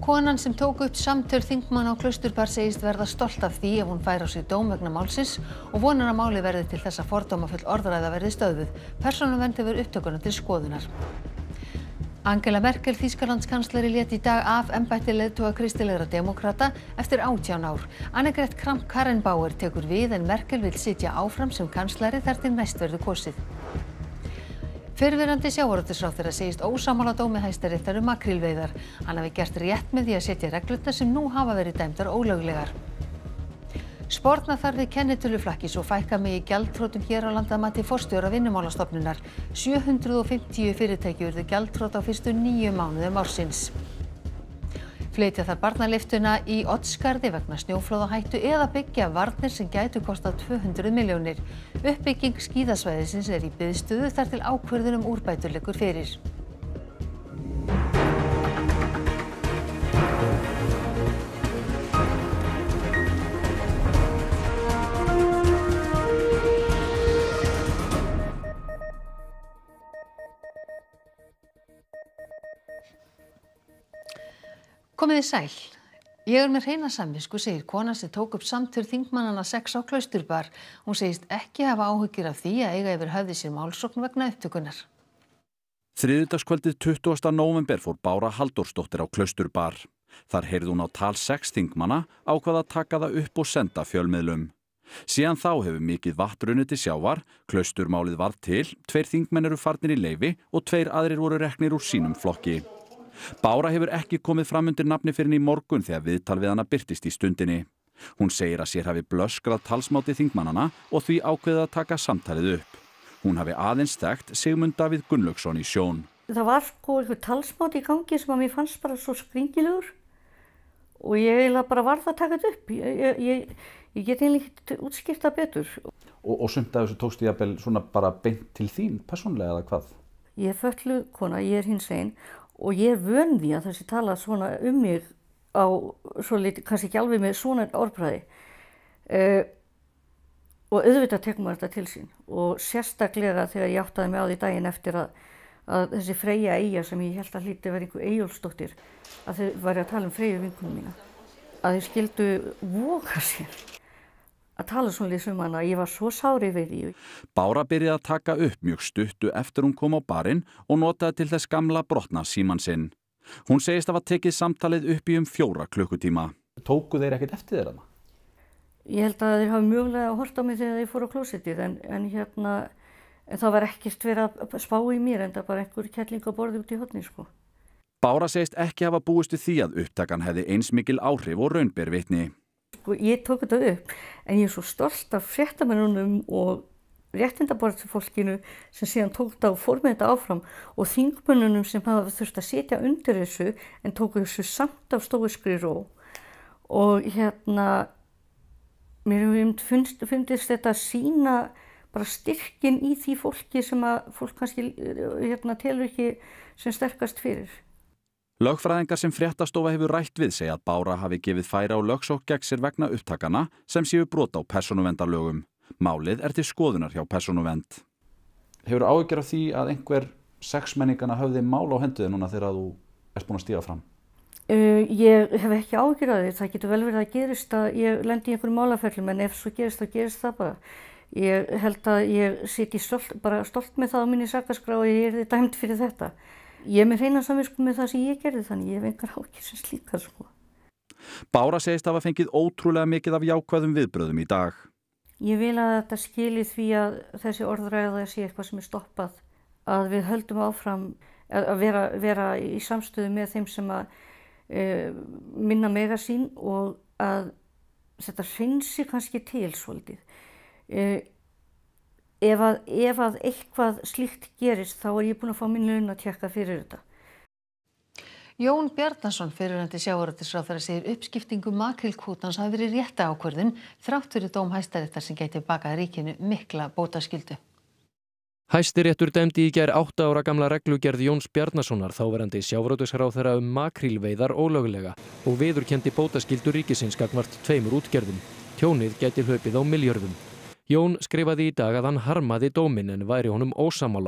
Konan sem tók upp samtöl þingmanna á Klausturbar segist verða stolt af því ef hún fær á sig dóm vegna málsins og vonar að málið verði til þess að fordómafull orðræða verði stöðvuð. Persónuvernd hefur upptökuna til skoðunar. Angela Merkel Þýskalandskanslari lét í dag af embætti leiðtoga kristilegra demókrata eftir 18 ár. Annegret Kramp-Karrenbauer tekur við en Merkel vill sitja áfram sem kanslari þar til næst verður kosið. Fyrrverandi sjávarútvegsráðherra segist ósammála dómi Hæstaréttar makrílveiðar. Hann hafi gert rétt með því að setja reglurnar sem nú hafa verið dæmdar ólöglegar. Sporna þarf við kennitöluflakki svo fækka megi gjaldþrotum hér á landi að mati forstjóra Vinnumálastofnunar. 750 fyrirtæki urðu gjaldþrot á fyrstu 9 mánuðum ársins. Flytja þarf barnalyftuna í Oddsskarði vegna snjóflóðahættu eða byggja varnir sem gætu kostað 200 milljónir. Uppbygging skíðasvæðisins er í biðstöðu þar til ákvörðun úrbætur liggur fyrir. Komiði sæl. Ég með hreina samvisku, segir kona sem tók upp samtöl þingmannanna 6 á Klausturbar. Hún segist ekki hafa áhyggjur af því að eiga yfir höfði sér málsókn vegna upptökunar. Þriðjudagskvöldið 20. nóvember fór Bára Halldórsdóttir á Klausturbar. Þar heyrði hún á tal 6 þingmanna, ákvað að taka það upp og senda fjölmiðlum. Síðan þá hefur mikið vatn runnið til sjávar, Klausturmálið varð til, 2 þingmenn eru farnir í leyfi og 2 aðrir voru reknir úr sínum flokki. Bára hefur ekki komið fram undir nafni fyrr en í morgun þegar viðtal við hana birtist í stundinni. Hún segir að sér hafi blöskrað talsmáti þingmannana og því ákveðið að taka samtalið upp. Hún hafi aðeins þekkt Sigmund Davíð Gunnlaugsson í sjón. Það var eitthvað talsmáti í gangi sem að mér fannst bara svo skringilegur og ég eiginlega bara varð að taka þetta upp. Ég get eiginlega ekki útskýrt betur. Og sumt af þessu tókst jafnvel svona bara beint til þín persónlega eða hvað? Ég er fötluð kona, ég er hinsegin og ég er vön því að þessi tala svona mig á svo lítið, kannski ekki alveg með svona orðbragði. Og auðvitað tekur maður þetta til sín og sérstaklega þegar ég áttaði mig á því daginn eftir að þessi Freyja Eyja sem ég held að hlýtti verið einhver Eyjólfsdóttir, að þau væri að tala Freyju vinkonu mína, að þau skildu voga sér að tala svona um hana. Ég var svo sár yfir því. Bára byrjaði að taka upp mjög stuttu eftir hún kom á barinn og notaði til þess gamla brotna símann sinn. Hún segist hafa tekið samtalið upp í 4 klukkutíma. Tóku þeir ekkert eftir þér þarna? Ég held að þeir hafi mögulega hort á mig þegar þeir fóru á klósettið en það var ekkert verið að spá í mér en það bara einhver kettling á borði út í horni sko. Bára segist ekki hafa búist við því að upptakan hefði eins mikil áhrif og raun ber vitni. Ég tók þetta upp en ég er svo stolt af fréttamönnunum og réttindabarátufólkinu sem síðan tók þetta og fór með þetta áfram og þingmönnunum sem hafa þurft að sitja undir þessu en tóku þessu samt af stóiskri ró. Og mér finnst þetta sína bara styrkin í því fólki sem að fólk kannski telur ekki sem sterkast fyrir. Lögfræðingar sem fréttastofa hefur rætt við segja að Bára hafi gefið færi á lögsókn gegn sér vegna upptakana sem séu brot á persónuverndarlögum. Málið er til skoðunar hjá Persónuvernd. Hefur áhyggjur af því að einhver 6 menningana höfði mál á henduði núna þegar þú ert búin að stíga fram? Ég hef ekki áhyggjur af því. Það getur vel verið að gerist að ég lendi í einhverjum málaferlum en ef svo gerist þá gerist það bara. Ég held að ég siti stolt með það á minni sakaskrá og ég er dæmd fyrir þetta. Ég er með hreina samvisku með það sem ég gerði þannig ég hef engar áhyggjur sem slíkar sko. Bára segist hafa fengið ótrúlega mikið af jákvæðum viðbrögðum í dag. Ég vil að þetta skili því að þessi orðræða sé eitthvað sem er stoppað, að við höldum áfram að vera í samstöðu með þeim sem að minna mega sín og að þetta hreinsi kannski til svolítið. Ef að eitthvað slíkt gerist þá er ég búin að fá minn laun að tékka fyrir þetta. Jón Bjarnason, fyrrverandi sjávarútvegsráðherra, segir uppskiptingu makrílkvótans hafi verið rétta ákvörðun þrátt fyrir dóm Hæstaréttar sem gæti bakað ríkinu mikla bótaskyldu. Hæstiréttur dæmdi í gær 8 ára gamla reglugerð Jóns Bjarnasonar, þáverandi sjávarútvegsráðherra makrílveiðar ólöglega og viðurkenndi bótaskyldu ríkisins gagnvart 2 útgerðum. Tjónið gæti hlaupið á milljörðum. Jón skrifaði í dag að hann harmaði dóminn en væri honum ósammála.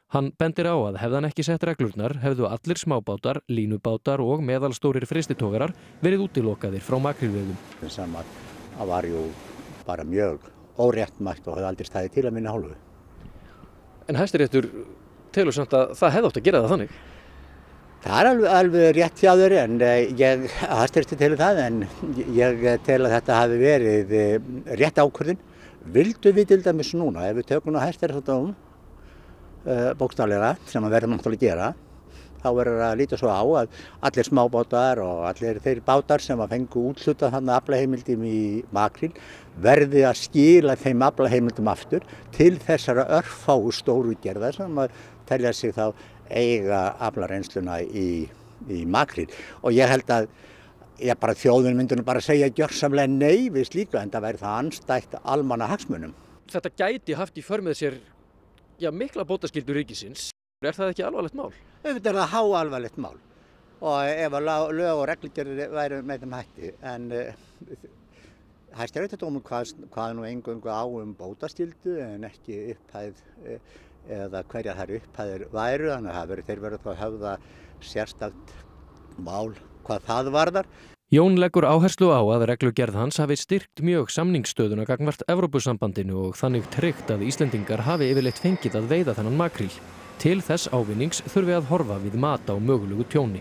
Hann bendir á að hefði hann ekki sett reglurnar hefðu allir smábátar, línubátar og meðalstórir frystitogarar verið útilokaðir frá makrílveiðum. Sem að var jú bara mjög óréttmætt og hefði aldrei staðið til að minni hálfu. En Hæstiréttur telur samt að það hefði átt að gera það þannig? Það er alveg rétt hjá þér en Hæstiréttur telur það en ég tel að þetta hafi verið rétt ákvörðun. Vildu við til dæmis núna, ef við tökum nú Hæstaréttardóm bókstaflega sem að verðum náttúrulega að gera, þá verður að líta svo á að allir smábátar og allir þeir bátar sem að fengu úthlutað þarna aflaheimildum í makríl verði að skila þeim aflaheimildum aftur til þessara örfáu stórútgerða sem að telja sig þá eiga aflareynnsluna í makríl. Og ég held að bara þjóðin myndi nú bara segja gjörsamlega nei við slíku en það væri það andstætt almannahagsmunum. Þetta gæti haft í för með sér mikla bótaskyldu ríkisins. Er það ekki alvarlegt mál? Auðvitað er það háalvarlegt mál og ef að lög og reglugerðir væru með þeim hætti en Hæstaréttardómur kvað nú eingöngu á bótaskyldu en ekki upphæð eða hverjar þær upphæðir væru þannig að þeir verður þá höfða sérstakt mál hvað það varðar. Jón leggur áherslu á að reglugerð hans hafi styrkt mjög samningsstöðuna gagnvart Evrópusambandinu og þannig tryggt að Íslendingar hafi yfirleitt fengið að veiða þennan makríl. Til þess ávinnings þurfi að horfa við mat á mögulegu tjóni.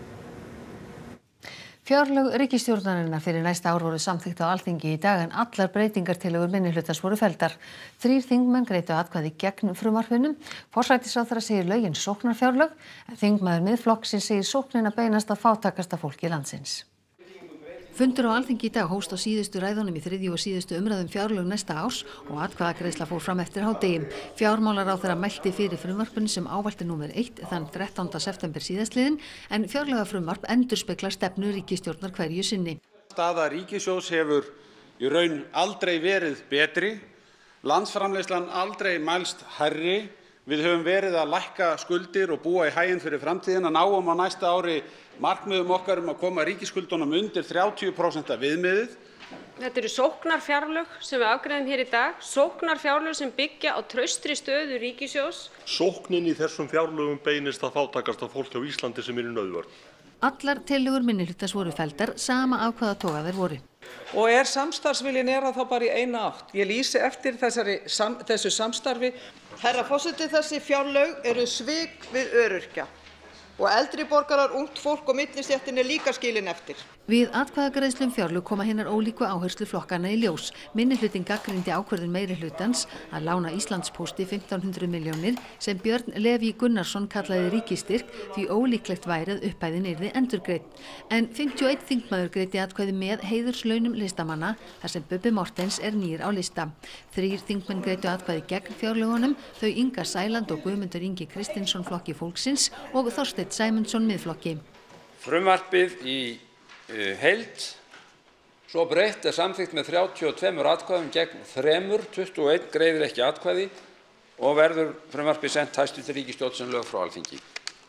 Fjárlög ríkisstjórnarinnar fyrir næsta ár voru samþykkt á Alþingi í dag en allar breytingartillögur minnihlutans voru felldar. 3 þingmenn greiddu atkvæði gegn frumvarpinu. Forsætisráðherra segir lögin sóknarfjárlög en þingmaður Miðflokksins segir sóknina beinast að fátækasta fólki landsins. Fundur á Alþingi í dag hófst á síðustu ræðunum í 3. og síðustu umræðum fjárlög næsta árs og atkvæðagreiðsla fór fram eftir hádegi. Fjármálaráðherra mælti fyrir frumvarpinu sem ávallt er númer 1 þann 13. september síðastliðinn en fjárlagafrumvarp endurspeglar stefnu ríkisstjórnar hverju sinni. Staða ríkissjóðs hefur í raun aldrei verið betri, landsframleiðslan aldrei mælst hærri. Við höfum verið að lækka skuldir og búa í haginn fyrir framtíðina, náum á næsta ári markmiðum okkar að koma ríkisskuldunum undir 30% af viðmiðið. Þetta eru sóknarfjárlög sem við afgreiðum hér í dag, sóknarfjárlög sem byggja á traustri stöðu ríkissjóðs. Sóknin í þessum fjárlögum beinist að fátækasta fólki á Íslandi sem er í nauðvörn. Allar tillögur minnihlutans voru felldar, sama af hvaða toga þær voru. Og samstarfsviljinn þá bara í eina átt. Ég lýsi eftir þessu samstarfi. Herra forseti, þessi fjárlög eru svik við öryrkja og eldri borgarar, ungt fólk og millistéttin líka skilin eftir. Við atkvæðagreiðslum fjárlög koma hinar ólíku áhersluflokkana í ljós. Minnihlutinn gagnrýndi ákvörðun meirihlutans að lána Íslandspósti 1500 milljónir sem Björn Leví Gunnarsson kallaði ríkisstyrk því ólíklegt væri að upphæðin yrði endurgreidd. En 51 þingmaður greiddi atkvæði með heiðurslaunum listamanna þar sem Bubbi Mortens er nýr á lista. 3 þingmenn greiddu atkvæði gegn fjárlögunum, þau Inga Sæland og Guðmundur Ingi Kristinsson flokki fólksins og Þorsteinn Sæmundsson Miðflokki. Frumvarpið í heild svo breytt samþykkt með 32 atkvæðum gegn 3, 21 greiðir ekki atkvæði og verður frumvarpið sent hæstv. Ríkisstjórn sem lög frá Alþingi.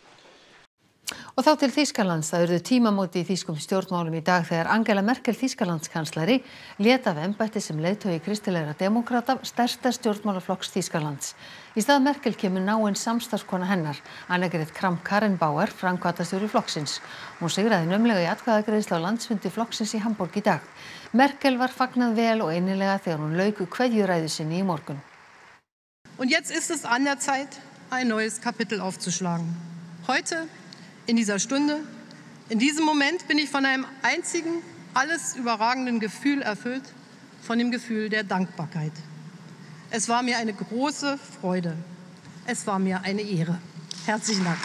Og þá til Þýskalands. Það urðu tímamóti í þýskum stjórnmálum í dag þegar Angela Merkel Þýskalandskanslari lét af embætti sem leiðtogi kristilegra demókrata stærsta stjórnmálaflokks Þýskalands. Í stað Merkel kemur náin samstarfskona hennar, Annegret Kramp-Karrenbauer, framkvæmdastjóri flokksins. Hún sigraði naumlega í atkvæðagreiðslu á landsfundi flokksins í Hamborg í dag. Merkel var fagnað vel og innilega þegar hún lauk kveðjuræðu sinni í morgun. Und jetzt ist es an der Zeit, ein neues Kapitel aufzuschlagen. Heute in dieser Stunde, in diesem Moment bin ich von einem einzigen, alles überragenden Gefühl erfüllt, von dem Gefühl der Dankbarkeit. Es war mir eine große Freude. Es war mir eine Ehre. Herzlichen Dank.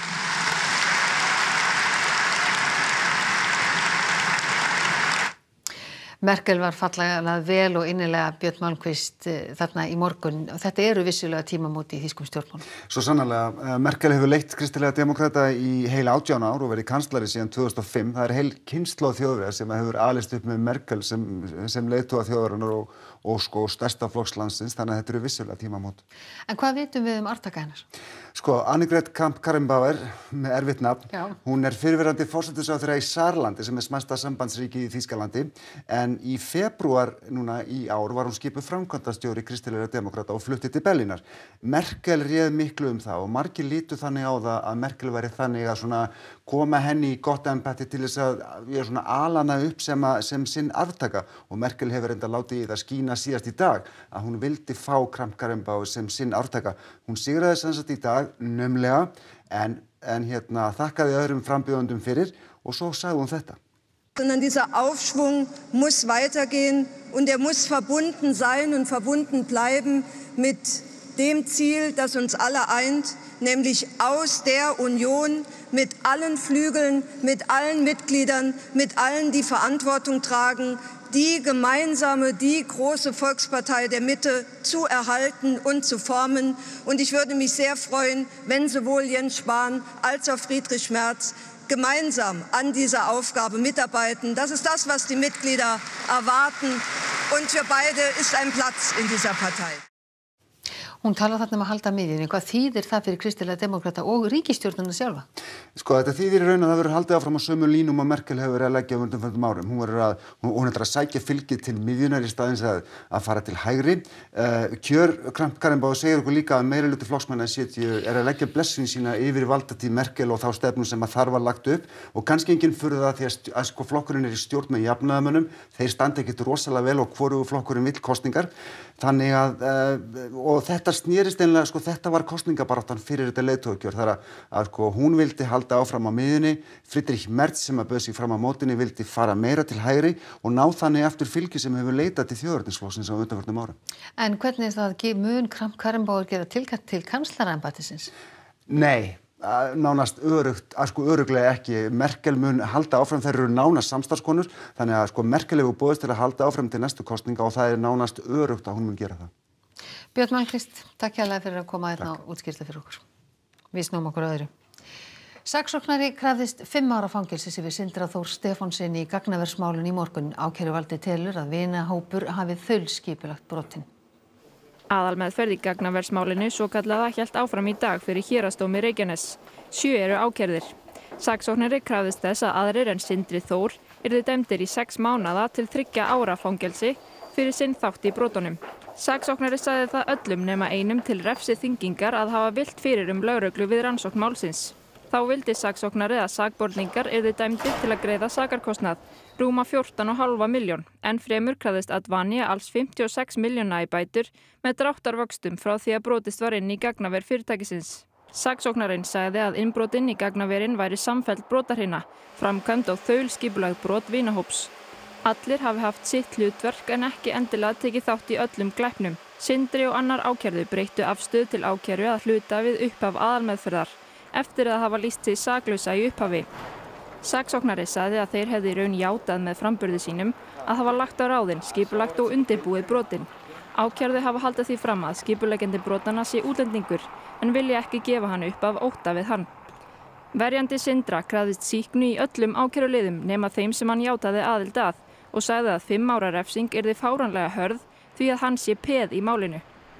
Merkel var fallega vel og innilega Björn Malmquist þarna í morgun. Þetta eru vissulega tímamóti í þýskum stjórnmálum. Svo sannarlega, Merkel hefur leitt kristilega demókrata í heil 18 ár og verið kanslari síðan 2005. Það er heil kynslóð þjóðverja sem hefur alist upp með Merkel sem leiðtoga þjóðarinnar og og sko stærsta flokks landsins, þannig að þetta eru vissulega tímamót. En hvað vitum við arftaka hennar? Sko, Annegret Kramp-Karrenbauer, með erfitt nafn, hún fyrrverandi forsætisráðherra í Saarlandi sem smæsta sambandsríki í Þýskalandi, en í febrúar núna í ár var hún skipuð framkvæmdastjóri kristilegra demókrata og flutti til Berlínar. Merkel réð miklu það og margir lítu þannig á það að Merkel væri þannig að svona koma henni í gott embætti til þess að svona alana upp sem sinn arftaka og Merkel hefur enda látið í það skína síðast í dag að hún vildi fá Kramp-Karrenbauer sem sinn arftaka. Hún sigraði sem sagt í dag naumlega en þakkaði öðrum frambjóðendum fyrir og svo sagði hún þetta. Sondern dieser Aufschwung muss weitergehen und er muss verbunden sein und verbunden bleiben mit dem Ziel, das uns alle eint, nämlich aus der Union mit allen Flügeln, mit allen Mitgliedern, mit allen, die Verantwortung tragen, die gemeinsame, die große Volkspartei der Mitte zu erhalten und zu formen. Und ich würde mich sehr freuen, wenn sowohl Jens Spahn als auch Friedrich Merz gemeinsam an dieser Aufgabe mitarbeiten. Das ist das, was die Mitglieder erwarten. Und für beide ist ein Platz in dieser Partei. Hún talar þarna að halda miðjunni. Hvað þýðir það fyrir kristilega demókrata og ríkisstjórnina sjálfa? Sko, þetta þýðir í raun að það verður haldið áfram á sömu línum að Merkel hefur verið að leggja á undanförnum árum. Hún að sækja fylgi til miðjunar í staðins að fara til hægri. Kjör Kramp-Karrenbauer segir okkur líka að meirihluti flokksmanna að leggja blessun sína yfir valdatíð Merkel og þá stefnu sem að þar var lagt upp og kannski enginn furða það því að sko flokkurinn í stjórn með jafnaðarmönnum, þeir standa ekkert rosalega vel og hvorugur flokkurinn vill kosningar. Þannig og þetta snerist einlega, sko þetta var kosningabaráttan fyrir þetta leiðtogakjör þar að sko hún vildi halda áfram á miðjunni, Friedrich Merz sem að bauð sig fram á mótinni vildi fara meira til hægri og ná þannig aftur fylgi sem hefur leitað til þjóðernisflokksins á undanförnum árum. En hvernig það mun Kramp-Karrenbauer gera tilkall til kanslaraembættisins? Nei. Nánast örugglega ekki. Merkel mun halda áfram, þeir eru nánast samstarfskonur, þannig að sko Merkel hefur boðist til að halda áfram til næstu kosninga og það nánast öruggt að hún mun gera það. Björn Malmquist, takk hérlega fyrir að koma hérna og útskýrta fyrir okkur. Við snúum okkur öðru. Saksóknari krafðist 5 ára fangelsis yfir Sindra Þór Stefánssyni í gagnaversmálinu í morgun. Ákæruvaldið telur að vinahópur hafi þaulskipulagt brotin. Aðalmeðferð í gagnaversmálinu svokallaða hélt áfram í dag fyrir héraðsdómi Reykjaness. 7 eru ákærðir. Saksóknari krafðist þess að aðrir en Sindri Þór yrðu dæmdir í 6 mánaða til 3 ára fangelsi fyrir sinn þátt í brotunum. Saksóknari sagði það öllum nema einum til refsiþyngingar að hafa villt fyrir lögreglu við rannsókn málsins. Þá vildi saksóknari að sakborningar yrðu dæmdir til að greiða sakarkostnað, rúma 14,5 milljón, en fremur krafðist Advania alls 56 milljóna í bætur með dráttarvöxtum frá því að brotist var inn í gagnaver fyrirtækisins. Saksóknarinn sagði að innbrotin í gagnaverin væri samfelld brotahrina, framkvæmd og þaulskipulagt brot vinahóps. Allir hafi haft sitt hlutverk en ekki endilega tekið þátt í öllum glæpnum. Sindri og annar ákærðu breyttu afstöðu til ákæru að hluta við upphaf aðalmeðferðar, eftir að hafa lýst sig saklausa í upphafi. Saksóknari sagði að þeir hefði í raun játað með framburði sínum að hafa lagt á ráðin, skipulagt og undirbúið brotin. Ákærðu hafa haldið því fram að skipuleggjandi brotanna sé útlendingur en vilja ekki gefa hann upp af ótta við hann. Verjandi Sindra krafðist sýknu í öllum ákæruliðum nema þeim sem hann játaði aðild að og sagði að 5 ára refsing yrði fáránlega hörð því að hann sé peð í málinu.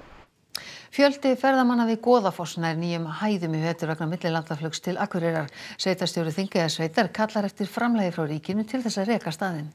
Fjöldi ferðamanna við Goðafoss nær nýjum hæðum í vetur vegna millilandaflugs til Akureyrar. Sveitarstjóri Þingeyjarsveitar kallar eftir framlagi frá ríkinu til þess að reka staðinn.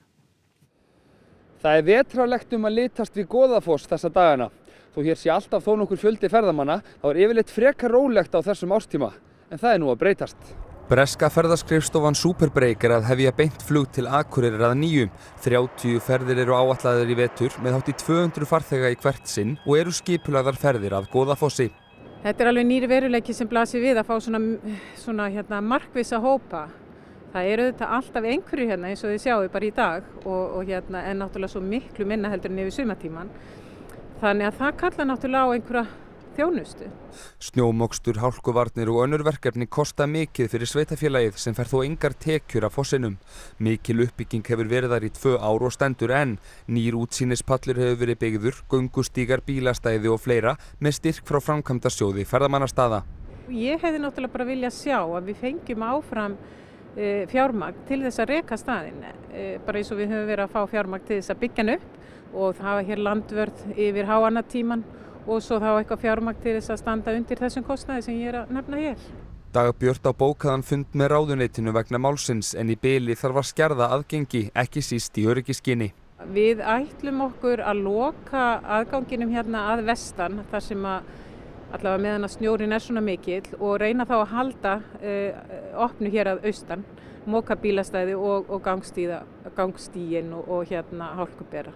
Það vetrarlegt að litast við Goðafoss þessa dagana. Þó hér sé alltaf þó nokkur fjöldi ferðamanna, þá yfirleitt frekar rólegt á þessum árstíma. En það nú að breytast. Breska ferðaskrifstofan Superbreak að hefja beint flug til Akureyrar að nýju. 30 ferðir eru áætlaðar í vetur með hátt í 200 farþega í hvert sinn og eru skipulagðar ferðir að Goðafossi. Þetta alveg nýr veruleiki sem blasir við að fá svona markvissa hópa. Það eru þetta alltaf einhverju hérna eins og þið sjáu bara í dag og en náttúrulega svo miklu minna heldur en yfir sumartíman. Þannig að það kalla náttúrulega á einhverja þjónustu. Snjómokstur, hálkuvarnir og önnur verkefni kosta mikið fyrir sveitafélagið sem fer þó engar tekjur af fossinum. Mikil uppbygging hefur verið þar í 2 ár og stendur enn. Nýr útsýnispallur hefur verið byggður, göngustígar, bílastæði og fleira með styrk frá framkvæmdasjóði ferðamannastaða. Ég hefði náttúrulega bara viljað sjá að við fengjum áfram fjármagn til þess að reka staðinn. Bara eins og við höfum verið að fá fjármagn til þess að byggja hann upp, og það var hér landvörð yfir háannatíman og svo þá eitthvað fjármagn til þess að standa undir þessum kostnaði sem ég að nefna hér. Dagbjört á bókaðan fund með ráðuneytinu vegna málsins en í bili þarf að skerða aðgengi, ekki síst í öryggisskyni. Við ætlum okkur að loka aðganginum hérna að vestan þar sem að allavega meðan að snjórinn svona mikill og reyna þá að halda opnu hér að austan, moka bílastæði og gangstíginn og hérna hálkubera.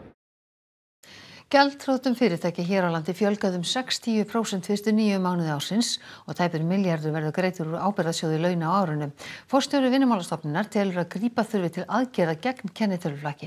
Gjaldþrotum fyrirtækja hér á landi fjölgaði 60% fyrstu 9 mánuði ársins og tæpur milljarður verður greiddur úr ábyrgðasjóði launa á árinu. Forstjóri Vinnumálastofnunar telur að grípa þurfi til aðgerða gegn kennitöluflakki.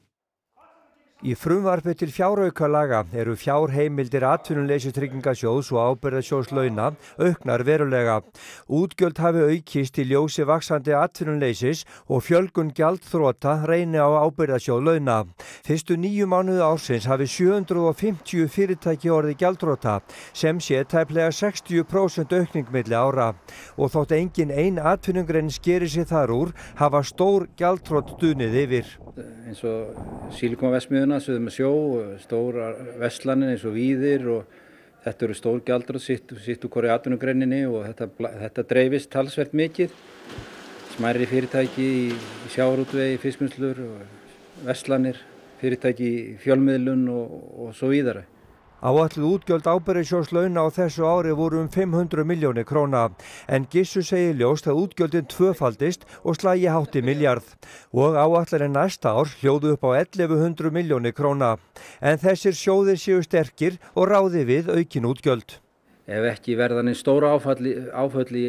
Í frumvarpi til fjáraukalaga eru fjárheimildir atvinnuleysistryggingasjóðs og ábyrgðasjóðs launa auknar verulega. Útgjöld hafi aukist í ljósi vaxandi atvinnuleysis og fjölgun gjaldþrota reyni á ábyrgðasjóð launa. Fyrstu 9 mánuði ársins hafi 750 fyrirtæki orðið gjaldþrota sem sé tæplega 60% aukning milli ára. Og þótt engin ein atvinnugrein skeri sig þar úr hafa stór gjaldþrot dunið yfir. Eins og Sílíkonverksmiðjuna, Suður með sjó, stórar verslanir eins og Víðir og þetta eru stór gjaldþrot sitt úr hvorri atvinnugreininni og þetta dreifist talsvert mikið. Smærri fyrirtæki í sjávarútvegi, fiskvinnslur, verslanir, fyrirtæki í fjölmiðlun og svo víðara. Áætluð útgjöld ábyrgðasjóðs launa á þessu ári voru 500 milljónir króna en Gissur segir ljóst að útgjöldin tvöfaldist og slagi hátt í milljarð og áætlanir næsta ár hljóðu upp á 1100 milljónir króna en þessir sjóðir séu sterkir og ráði við aukin útgjöld. Ef ekki verðan einn stóra áföll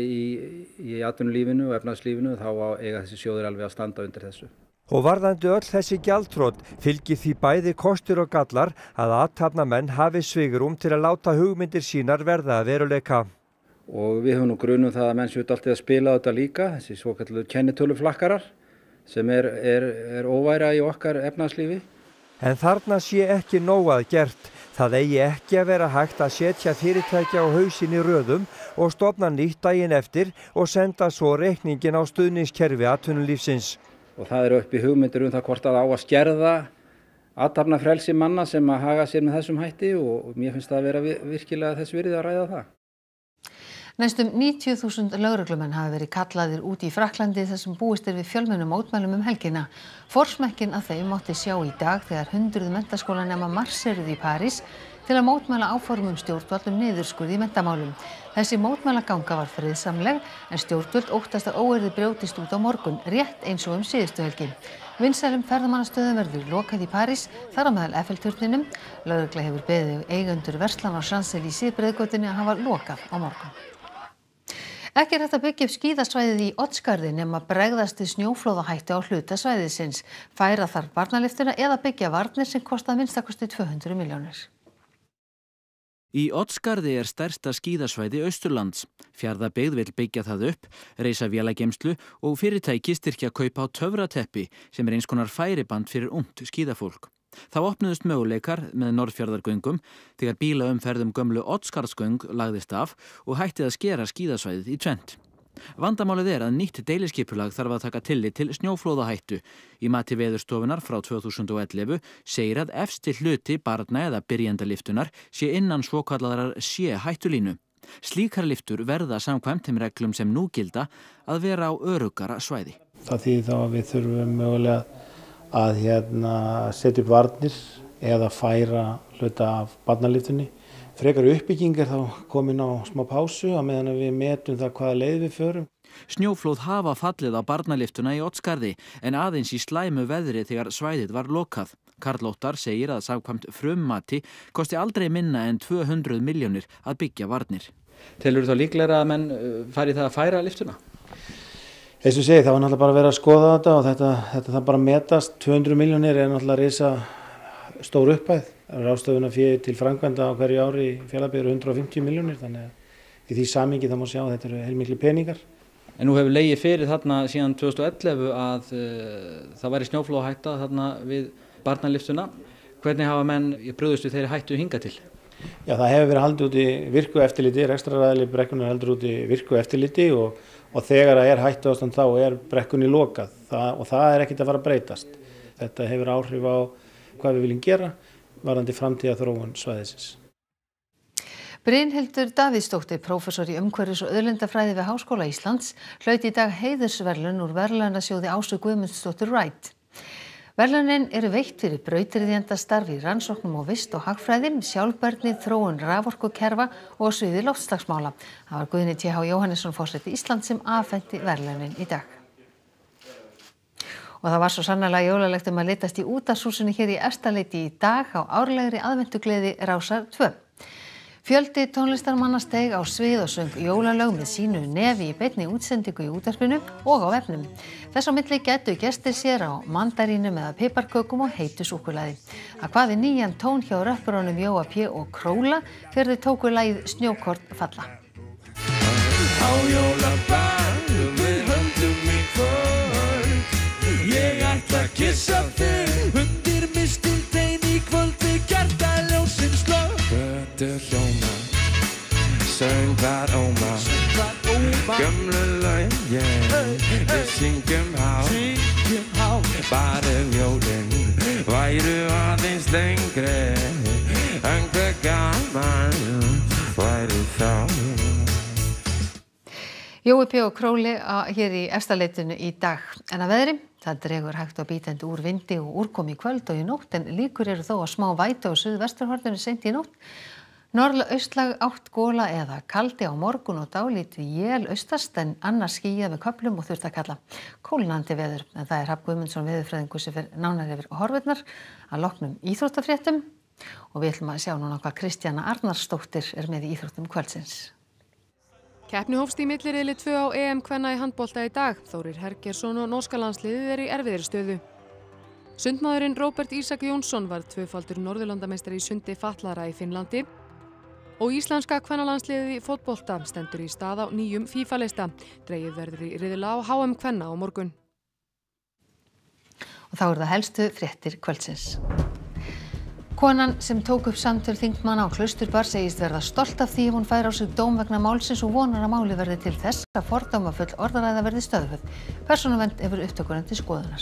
í atvinnulífinu og efnahagslífinu þá eiga þessi sjóðir alveg að standa undir þessu. Og varðandi öll þessi gjaldþrot fylgir því bæði kostir og gallar að athafnamenn hafi svigrúm til að láta hugmyndir sínar verða að veruleika. Og við höfum nú grunum það að menn séu alltaf að spila á þetta líka, þessi svokallu kennitöluflakkarar sem er óværa í okkar efnahagslífi. En þarna sé ekki nóg að gert. Það eigi ekki að vera hægt að setja fyrirtækja á hausinn í röðum og stofna nýtt daginn eftir og senda svo reikningin á stuðningskerfi atvinnulífsins. Og það eru uppi hugmyndir það hvort að á að skerða athafnafrelsi manna sem að haga sér með þessum hætti og mér finnst það að vera virkilega þess virði að ræða það. Næstum 90.000 lögreglumenn hafa verið kallaðir út í Frakklandi þar sem búist við fjölmennum mótmælum helgina. Forsmekkin að þeim mátti sjá í dag þegar hundruð menntaskólanema marseruðu í París til að mótmæla áformum stjórnvöld niðurskurð í menntamálum. Þessi mótmælaganga var friðsamleg en stjórnvöld óttast að óeirðir brjótist út á morgun, rétt eins og síðustu helgi. Vinsælum ferðamannastöðum verður lokað í París, þar á meðal Eiffelturninum. Lögregla hefur beðið eigendur verslana á Champs-Élysées breiðgötunni að hafa lokað á morgun. Ekki er hægt að byggja upp skíðasvæðið í Oddsskarði nema bregðast við snjóflóðahættu á hluta svæðisins. Færa þarf barnaliftuna eða byggja varnir sem kosta að minnsta kosti 200 milljónir. Í Oddsskarði er stærsta skíðasvæði Austurlands. Fjarðabyggð vill byggja það upp, reisa vélageymslu og fyrirtæki styrkja kaupa á töfrateppi sem eins konar færiband fyrir ungt skíðafólk. Þá opnuðust möguleikar með Norðfjarðargöngum þegar bílaumferð gömlu Oddsskarðsgöng lagðist af og hætti að skera skíðasvæðið í tvennt. Vandamálið er að nýtt deiliskipulag þarf að taka tillit til snjóflóðahættu. Í mati Veðurstofunnar frá 2011 segir að efsti hluti barna eða byrjendaliftunar sé innan svokallaðrar hættulínu. Slíkar liftur verða samkvæmt þeim reglum sem nú gilda að vera á öruggara svæði. Það þýðir þá að við þurfum mögulega að setja upp varnir eða færa hluta af barnaliftunni. Frekar uppbygging er þá komin á smá pásu á meðan við metum það hvaða leið við förum. Snjóflóð hafa fallið á barnaliftuna í Oddsskarði en aðeins í slæmu veðri þegar svæðið var lokað. Karl Óttar segir að samkvæmt frummati kosti aldrei minna en 200 milljónir að byggja varnir. Telur þú þá líklega að menn fari það að færa liftuna? Eins og segi, það var náttúrulega bara að vera að skoða þetta og þetta það bara metast. 200 milljónir er náttúrulega risa stór upphæð. Ráðstöfunarfé til framkvæmda á hverju ári í Fjarðabyggð eru 150 milljónir, þannig að í því samhengi það má sjá að þetta eru heilmiklir peningar. En nú hefur legið fyrir þarna síðan 2011 að það væri snjóflóðahætta þarna við barnaliftuna. Hvernig hafa menn brugðist við þeirri hættu hingað til? Já, það hefur verið haldið út í virku eftirliti, rekstraraðili brekkunnar heldur út í virku eftirliti og þegar það er hættuástand þá er brekkunni lokað og það er ekkert að fara að breytast. Þetta hefur áhrif á hvað við viljum gera varðandi framtíðarþróun svæðisins. Brynhildur Davíðsdóttir, prófessor í umhverfis- og auðlindafræði við Háskóla Íslands, hlaut í dag heiðursverðlaun úr verðlaunasjóði Ásu Guðmundsdóttur Wright. Verðlaunin eru veitt fyrir brautryðjendastarf í rannsóknum og vist og hagfræði, sjálfbærni, þróun raforkukerfa og á sviði loftslagsmála. Það var Guðni T.H. Jóhannesson forseti Íslands sem afhenti verðlaunin í dag. Og það var svo sannarlega jólalegt að litast í útvarpshúsinu hér í Efstaleiti í dag á árlegri aðventugleði Rásar 2. Fjöldi tónlistarmanna steig á svið og söng jólalög með sínu nefi í beinni útsendingu í útvarpinu og á vefnum. Þess á milli gætu gestir sér á mandarínum eða piparkökum og heitu súkkulaði. Það kvaði nýjan tón hjá röppurónum Jóa P. og Króla þegar þau tóku lagið Snjókorn falla. Á jólaball við höndum í kvöld, ég ætla að kissa þig undir mistiltein í kvöld við kertaljósin slökk. Götur hljóma, söngvar óma, gömlu lögin, við syngjum hátt, bara jólin væru aðeins lengri, en hve gaman væri þá. Jói P. og Króli hér í Efstaleitinu í dag. En að veðri, það dregur hægt og bítandi úr vindi og úrkomi í kvöld og í nótt, en líkur eru þó að smá vætu á suðvesturhorninu seint í nótt. Norðlæg austlæg átt gola eða kaldi á morgun og dálítið él austast, en annars skýjað með köflum og þurrtakalla. Kólnandi veður, en það er Hrafn Guðmundsson veðurfræðingur sem fer nánar yfir horfurnar að loknum íþróttafréttum. Og við ætlum að sjá núna hvað Kristjana Arnarsdóttir er með í íþróttum kvöldsins. Keppni hófst í milliriðli 2 á EM kvenna í handbolta í dag. Þórir Hergeirsson og norska landsliðið í erfiðri stöðu. Sundmaðurinn Róbert Ísak Jónsson var tvöfaldur Norðurlandameistari í sundi fatlaðra í Finnlandi. Og íslenska kvennalandsliðið í fótbolta stendur í stað á nýjum FIFA-lista. Dregið verður í riðla á HM kvenna á morgun. Og þá eru það helstu fréttir kvöldsins. Konan sem tók upp samtöl þingmanna á Klausturbar segist verða stolt af því ef hún fær á sig dóm vegna málsins og vonar að málið verði til þess að fordómafull orðaræða verði stöðvuð. Persónuvernd hefur upptökuna til skoðunar.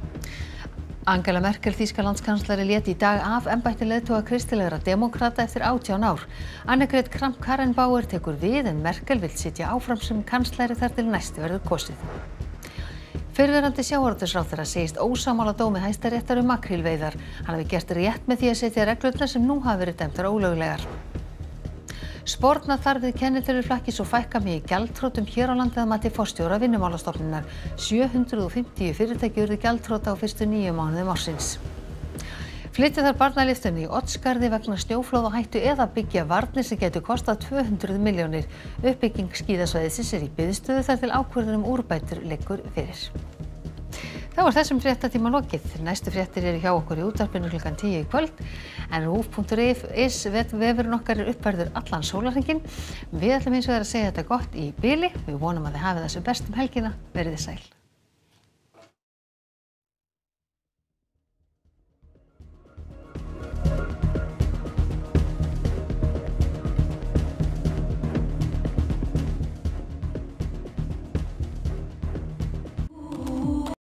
Angela Merkel, þýska landskanslari, lét í dag af embætti leiðtoga kristilegra demókrata eftir 18 ár. Annegret Kramp-Karrenbauer tekur við en Merkel vill sitja áfram sem kanslari þar til næst verður kosið. Fyrrverandi sjávarútvegsráðherra segist ósammála dómi Hæstaréttar makrílveiðar. Hann hafi gert rétt með því að setja reglurnar sem nú hafa verið dæmdar ólöglegar. Sporna þarf við kennitöluflakkis og fækka megi gjaldþrotum hér á landi að mati forstjóra Vinnumálastofnunar. 750 fyrirtæki urðu gjaldþrota á fyrstu 9 mánuðum ársins. Flytja þarf barnalyftuna í Oddsskarði vegna snjóflóðahættu eða byggja varnir sem getur kostað 200 milljónir. Uppbygging skíðasvæðisins í biðstöðu þar til ákvörðun úrbætur liggur fyrir. Þá er þessum fréttatíma lokið. Næstu fréttir eru hjá okkur í útvarpinu klukkan 10 í kvöld. En RÚV.is vefurinn okkar er uppfærður allan sólarhringinn. Við ætlum hins vegar að segja þetta gott í bili. Við vonum að þið hafið það sem best helgina. Verið þið sæl.